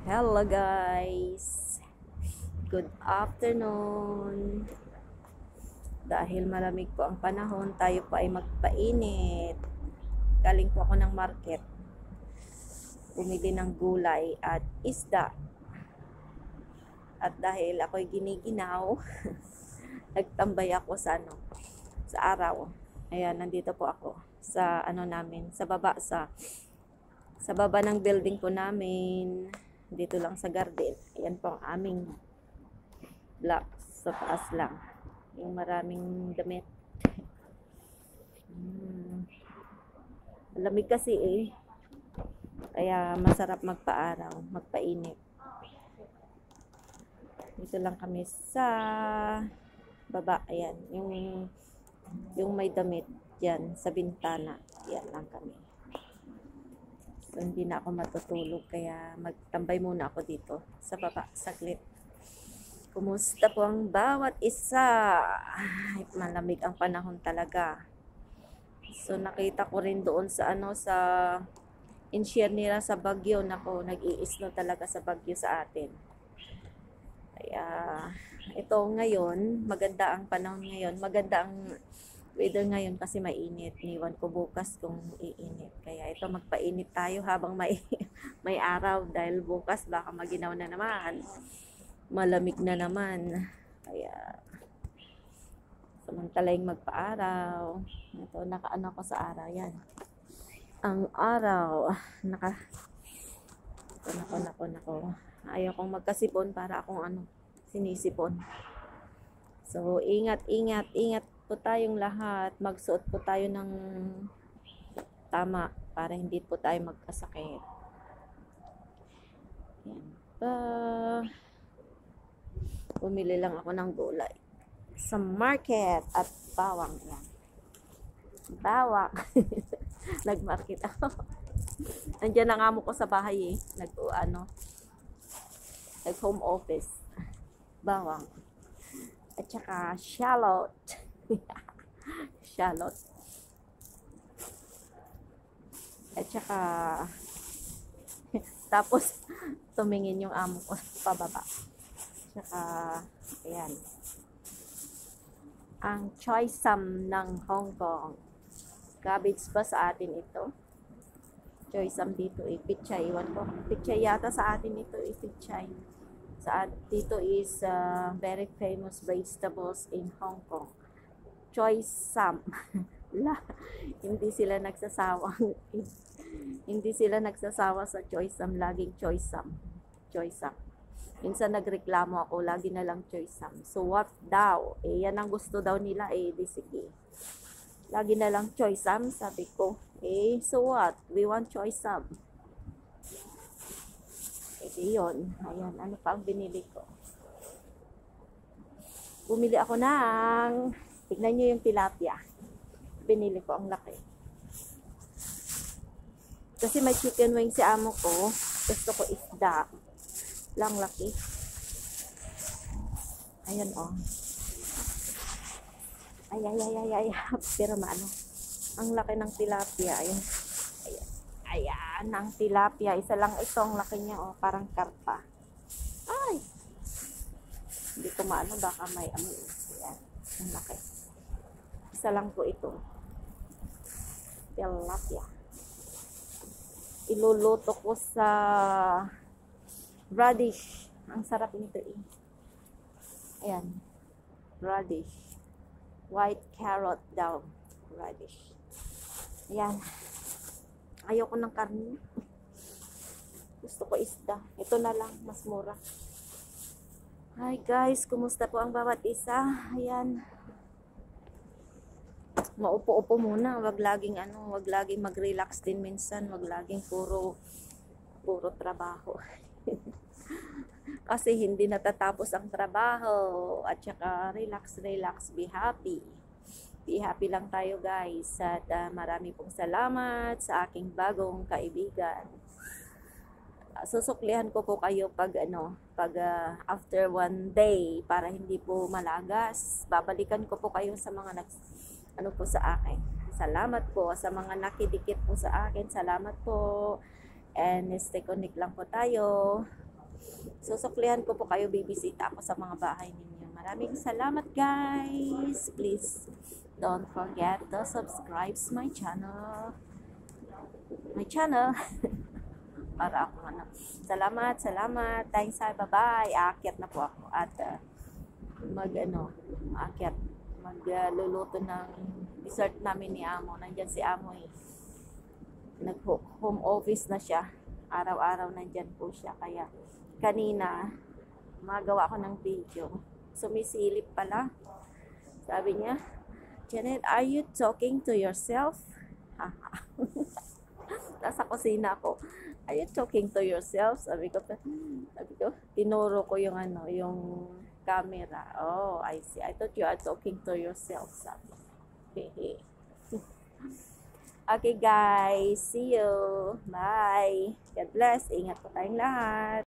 Hello guys! Good afternoon! Dahil malamig po ang panahon, tayo po ay magpainit. Galing po ako ng market. Bumili ng gulay at isda. At dahil ako'y giniginaw, nagtambay ako sa araw. Ayan, nandito po ako sa namin, sa baba ng building po namin. Dito lang sa garden. Ayan po ang aming block. Sa taas lang. Yung maraming damit. Lamig kasi Kaya masarap magpa-araw, magpainit. Dito lang kami sa baba. Ayan. Yung may damit. Yan. Sa bintana. Yan lang kami. So, hindi na ako matutulog. Kaya magtambay muna ako dito. Sa baba. Saglit. Kumusta po ang bawat isa? Ay, malamig ang panahon talaga. So, nakita ko rin doon sa in-share nila sa Baguio. Nako, nag-i-snow talaga sa Baguio sa atin. Kaya, ito ngayon, maganda ang panahon ngayon. Maganda ang weather ngayon kasi mainit. Niwan ko bukas kung iinit. Kaya ito, magpainit tayo habang may araw. Dahil bukas baka maginaw na naman. Malamig na naman. Kaya, samantalang magpa-araw. Ito, nakaano ko sa araw. Yan. Ang araw. Nako. Ayaw kong magkasipon para akong sinisipon. So, ingat po tayong lahat. Magsuot po tayo ng tama para hindi po tayo magkasakit. Yan pa. Bumili lang ako ng gulay sa market at bawang. Yan. Bawang. Nag-market ako. Nandiyan ang amo ko sa bahay nag-home office. Bawang. At saka shallot. Shallot. At saka tapos tumingin yung amo ko pababa. Saka, ayan. Ang choy sum ng Hong Kong. Cabbage ba sa atin ito? Choy sum dito pichay. Iwan ko. Pichay yata sa atin ito pichay. Dito is very famous vegetables in Hong Kong. Choy sum. Hindi sila nagsasawa sa choy sum. Laging choy sum. Choy sum. Minsan nagreklamo ako, lagi na lang choy sum. So what daw? Yan ang gusto daw nila di sige. Lagi na lang choy sum, sabi ko. So what? We want choy sum. Yun. Ayan, ano pa ang binili ko? Bumili ako tignan nyo yung tilapia. Binili ko, ang laki. Kasi may chicken wing si amo ko. Gusto ko isda. Lang laki. Ayan Ay. Pero ang laki ng tilapia. Ayan ang tilapia. Isa lang ito ang laki niya parang karpa. Ay. Hindi ko baka may Ayan. Ang laki. Isa lang po ito. Tilapia. Iluluto ko sa radish. Ang sarap nito Ayan. Radish. White carrot daw. Radish. Ayan. Ayoko ng karne. Gusto ko isda. Ito na lang. Mas mura. Hi guys. Kumusta po ang bawat isa? Ayan. Maupo-upo muna. Wag laging mag-relax din minsan. Wag laging puro trabaho. Kasi hindi natatapos ang trabaho. At saka relax, be happy. Be happy lang tayo guys. At marami pong salamat sa aking bagong kaibigan. Susuklihan ko po kayo pag after one day para hindi po malagas. Babalikan ko po kayo sa mga po sa akin. Salamat po sa mga nakidikit po sa akin. Salamat po. And stay connect lang po tayo. Susuklihan ko po kayo, bibisita ako sa mga bahay ninyo. Maraming salamat guys. Please don't forget to subscribe my channel. Para ako Salamat. Thanks, bye-bye. Aakyat na po ako at magluluto ng dessert namin ni Amo. Nandyan si Amo eh. Nag-home office na siya. Araw-araw nandyan po siya. Kaya kanina magawa ko ng video. Sumisilip pala. Sabi niya, Janet, are you talking to yourself? Nasa kusina ko. Are you talking to yourself? Sabi ko, tinuro ko yung yung camera. Oh, I see. I thought you are talking to yourself. Sabi. Okay guys, see you. Bye. God bless. Ingat po tayong lahat.